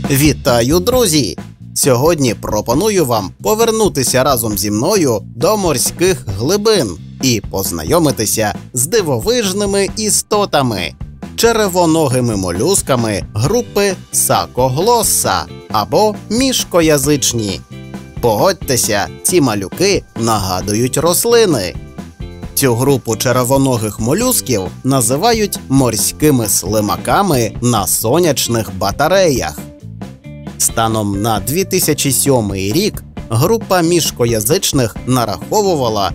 Вітаю, друзі! Сьогодні пропоную вам повернутися разом зі мною до морських глибин і познайомитися з дивовижними істотами – червоногими молюсками групи Сакоглосса або мішкоязичні. Погодьтеся, ці малюки нагадують рослини. Цю групу червоногих молюсків називають морськими слимаками на сонячних батареях. Станом на 2007 рік група мішкоязичних нараховувала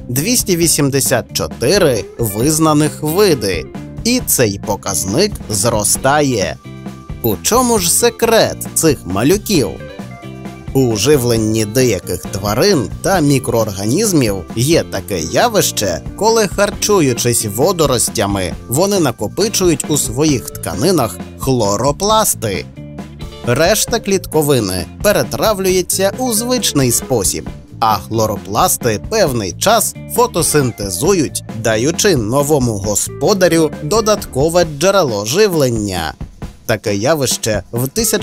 284 визнаних види, і цей показник зростає. У чому ж секрет цих малюків? У живленні деяких тварин та мікроорганізмів є таке явище, коли, харчуючись водоростями, вони накопичують у своїх тканинах хлоропласти. Решта клітковини перетравлюється у звичний спосіб, а хлоропласти певний час фотосинтезують, даючи новому господарю додаткове джерело живлення. Таке явище в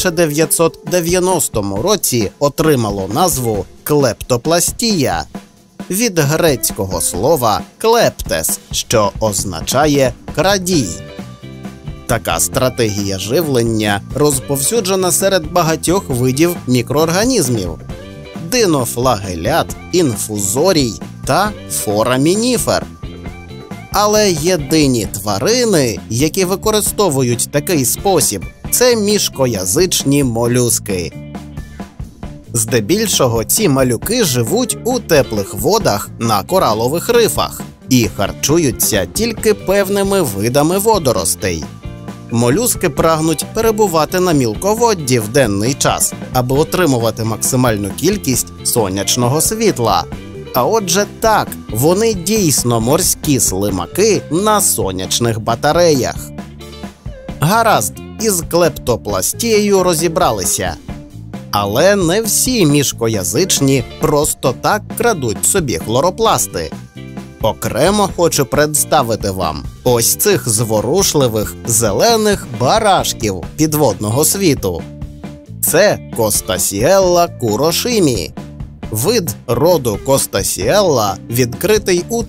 1990 році отримало назву клептопластія від грецького слова «клептес», що означає «крадій». Така стратегія живлення розповсюджена серед багатьох видів мікроорганізмів – динофлагелят, інфузорій та форамініфер. Але єдині тварини, які використовують такий спосіб – це мішкоязичні молюски. Здебільшого ці малюки живуть у теплих водах на коралових рифах і харчуються тільки певними видами водоростей. Молюски прагнуть перебувати на мілководді в денний час, аби отримувати максимальну кількість сонячного світла. А отже так, вони дійсно морські слимаки на сонячних батареях. Гаразд, із клептопластією розібралися. Але не всі мішкоязичні просто так крадуть собі хлоропласти. Окремо хочу представити вам ось цих зворушливих зелених барашків підводного світу. Це Костасіелла курошимі. Вид роду Костасіелла відкритий у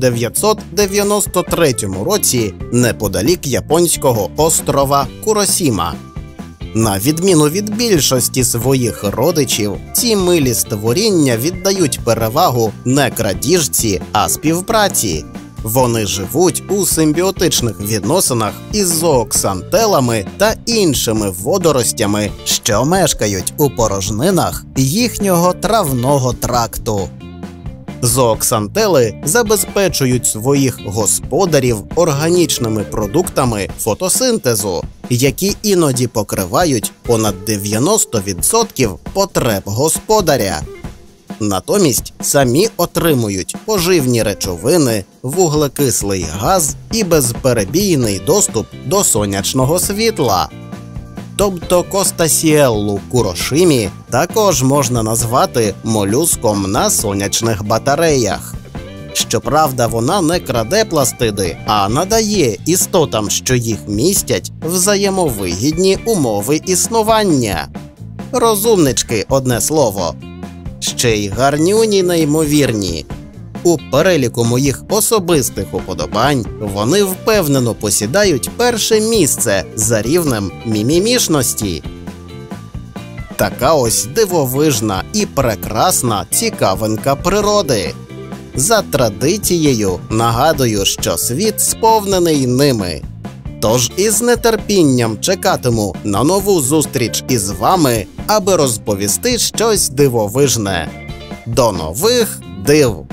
1993 році неподалік японського острова Куросіма. На відміну від більшості своїх родичів, ці милі створіння віддають перевагу не крадіжці, а співпраці. Вони живуть у симбіотичних відносинах із зооксантелами та іншими водоростями, що мешкають у порожнинах їхнього травного тракту. Зооксантели забезпечують своїх господарів органічними продуктами фотосинтезу, які іноді покривають понад 90% потреб господаря. Натомість самі отримують поживні речовини, вуглекислий газ і безперебійний доступ до сонячного світла. Тобто Костасіеллу курошимі також можна назвати молюском на сонячних батареях. Щоправда, вона не краде пластиди, а надає істотам, що їх містять, взаємовигідні умови існування. Розумнички, одне слово. Ще й гарнюні неймовірні. У переліку моїх особистих уподобань вони впевнено посідають перше місце за рівнем мімімішності. Така ось дивовижна і прекрасна цікавинка природи. За традицією нагадую, що світ сповнений ними. Тож із нетерпінням чекатиму на нову зустріч із вами, аби розповісти щось дивовижне. До нових див!